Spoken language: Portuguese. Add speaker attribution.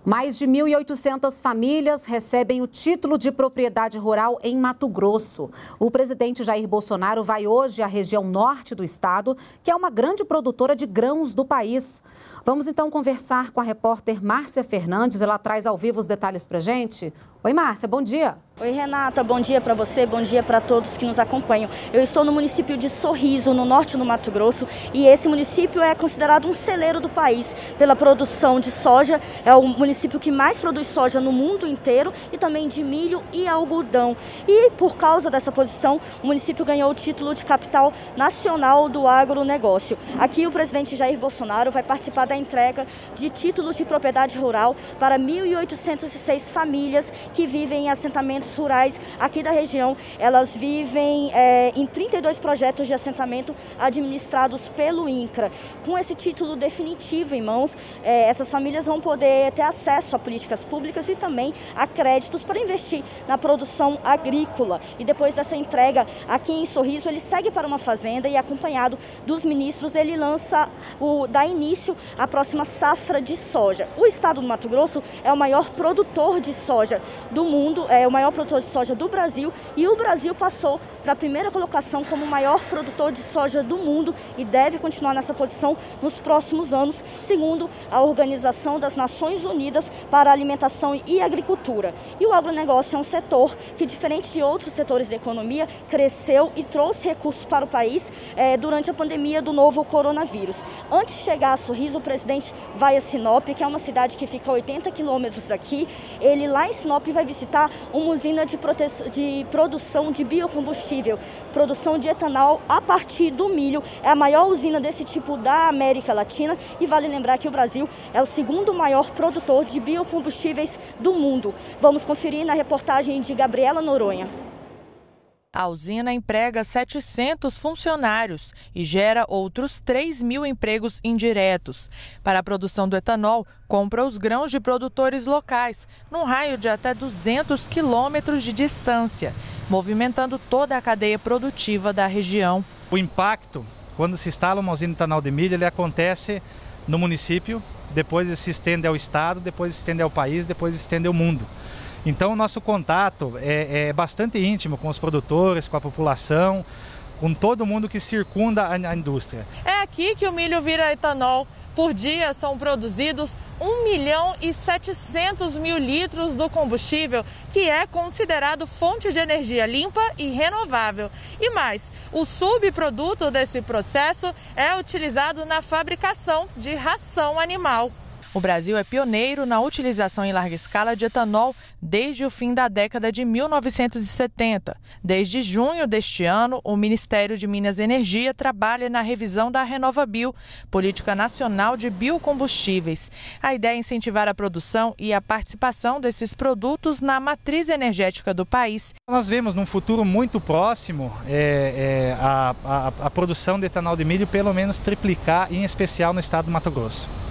Speaker 1: Mais de 1.800 famílias recebem o título de propriedade rural em Mato Grosso. O presidente Jair Bolsonaro vai hoje à região norte do estado, que é uma grande produtora de grãos do país. Vamos então conversar com a repórter Márcia Fernandes. Ela traz ao vivo os detalhes pra gente. Oi, Márcia, bom dia.
Speaker 2: Oi, Renata, bom dia para você, bom dia para todos que nos acompanham. Eu estou no município de Sorriso, no norte do Mato Grosso, e esse município é considerado um celeiro do país pela produção de soja. É o município que mais produz soja no mundo inteiro e também de milho e algodão. E por causa dessa posição, o município ganhou o título de capital nacional do agronegócio. Aqui o presidente Jair Bolsonaro vai participar da entrega de títulos de propriedade rural para 1.806 famílias que vivem em assentamentos rurais aqui da região. Elas vivem em 32 projetos de assentamento administrados pelo INCRA. Com esse título definitivo em mãos, essas famílias vão poder ter acesso a políticas públicas e também a créditos para investir na produção agrícola. E depois dessa entrega aqui em Sorriso, ele segue para uma fazenda e, acompanhado dos ministros, ele dá início à próxima safra de soja. O estado do Mato Grosso é o maior produtor de soja do mundo, é o maior produtor de soja do Brasil, e o Brasil passou para a primeira colocação como o maior produtor de soja do mundo e deve continuar nessa posição nos próximos anos, segundo a Organização das Nações Unidas para a Alimentação e Agricultura. E o agronegócio é um setor que, diferente de outros setores da economia, cresceu e trouxe recursos para o país durante a pandemia do novo coronavírus. Antes de chegar a Sorriso, o presidente vai a Sinop, que é uma cidade que fica a 80 quilômetros daqui. Ele lá em Sinop vai visitar uma usina de produção de biocombustível, produção de etanol a partir do milho. É a maior usina desse tipo da América Latina e vale lembrar que o Brasil é o segundo maior produtor de biocombustíveis do mundo. Vamos conferir na reportagem de Gabriela Noronha.
Speaker 3: A usina emprega 700 funcionários e gera outros 3.000 empregos indiretos. Para a produção do etanol, compra os grãos de produtores locais, num raio de até 200 quilômetros de distância, movimentando toda a cadeia produtiva da região.
Speaker 4: O impacto, quando se instala uma usina de etanol de milho, ele acontece no município, depois ele se estende ao estado, depois se estende ao país, depois se estende ao mundo. Então o nosso contato é bastante íntimo com os produtores, com a população, com todo mundo que circunda a indústria.
Speaker 3: É aqui que o milho vira etanol. Por dia são produzidos 1.700.000 litros do combustível, que é considerado fonte de energia limpa e renovável. E mais, o subproduto desse processo é utilizado na fabricação de ração animal. O Brasil é pioneiro na utilização em larga escala de etanol desde o fim da década de 1970. Desde junho deste ano, o Ministério de Minas e Energia trabalha na revisão da RenovaBio, Política Nacional de Biocombustíveis. A ideia é incentivar a produção e a participação desses produtos na matriz energética do país.
Speaker 4: Nós vemos num futuro muito próximo a produção de etanol de milho pelo menos triplicar, em especial no estado do Mato Grosso.